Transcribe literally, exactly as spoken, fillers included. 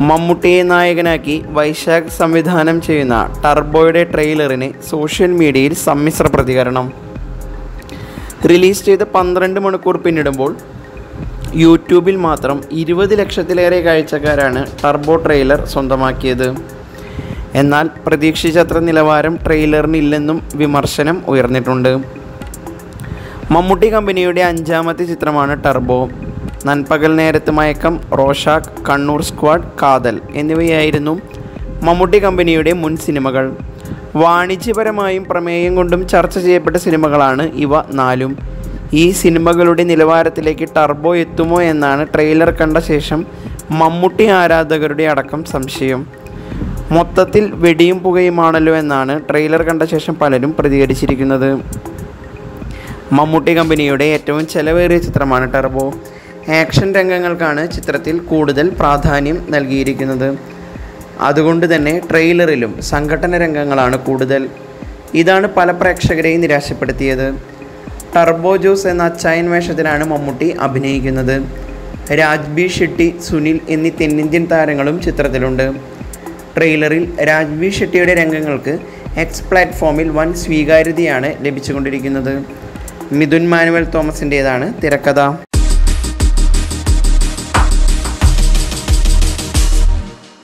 മമ്മൂട്ടിയെ നായകനാക്കി വൈശാഖ് സംവിധാനം ചെയ്യുന്ന ടർബോയുടെ ട്രെയിലറിന് സോഷ്യൽ മീഡിയയിൽ സമ്മിശ്ര പ്രതികരണം. റിലീസ് ചെയ്ത് പന്ത്രണ്ട് മണിക്കൂർ പിന്നിടുമ്പോൾ യൂട്യൂബിൽ മാത്രം ഇരുപത് ലക്ഷത്തിലേറെ കാഴ്ചക്കാരാണ് ടർബോ ട്രെയിലർ സ്വന്തമാക്കിയത്. എന്നാൽ പ്രതീക്ഷിച്ചത്ര നിലവാരം ട്രെയിലറിനില്ലെന്നും വിമർശനം ഉയർന്നിട്ടുണ്ട്. മമ്മൂട്ടി കമ്പനിയുടെ അഞ്ചാമത്തെ ചിത്രമാണ് ടർബോ. നൻപകൽ നേരത്ത് മയക്കം, റോഷാക്ക്, കണ്ണൂർ സ്ക്വാഡ്, കാതൽ എന്നിവയായിരുന്നു മമ്മൂട്ടി കമ്പനിയുടെ മുൻ സിനിമകൾ. വാണിജ്യപരമായും പ്രമേയം കൊണ്ടും ചർച്ച ചെയ്യപ്പെട്ട സിനിമകളാണ് ഇവ നാലും. ഈ സിനിമകളുടെ നിലവാരത്തിലേക്ക് ടർബോ എത്തുമോ എന്നാണ് ട്രെയിലർ കണ്ട ശേഷം മമ്മൂട്ടി ആരാധകരുടെ അടക്കം സംശയം. മൊത്തത്തിൽ വെടിയും പുകയുമാണല്ലോ എന്നാണ് ട്രെയിലർ കണ്ട ശേഷം പലരും പ്രതികരിച്ചിരിക്കുന്നത്. മമ്മൂട്ടി കമ്പനിയുടെ ഏറ്റവും ചെലവേറിയ ചിത്രമാണ് ടർബോ. ആക്ഷൻ രംഗങ്ങൾക്കാണ് ചിത്രത്തിൽ കൂടുതൽ പ്രാധാന്യം നൽകിയിരിക്കുന്നത്. അതുകൊണ്ട് തന്നെ ട്രെയിലറിലും സംഘട്ടന രംഗങ്ങളാണ് കൂടുതൽ. ഇതാണ് പല പ്രേക്ഷകരെയും നിരാശപ്പെടുത്തിയത്. ടർബോ ജോസ് എന്ന അച്ചായൻ വേഷത്തിലാണ് മമ്മൂട്ടി അഭിനയിക്കുന്നത്. രാജ്ബി ഷെട്ടി, സുനിൽ എന്നീ തെന്നിന്ത്യൻ താരങ്ങളും ചിത്രത്തിലുണ്ട്. ട്രെയിലറിൽ രാജ്ബി ഷെട്ടിയുടെ രംഗങ്ങൾക്ക് എക്സ് പ്ലാറ്റ്ഫോമിൽ വൻ സ്വീകാര്യതയാണ് ലഭിച്ചുകൊണ്ടിരിക്കുന്നത്. മിഥുൻ മാനുവൽ തോമസിൻ്റേതാണ് തിരക്കഥ.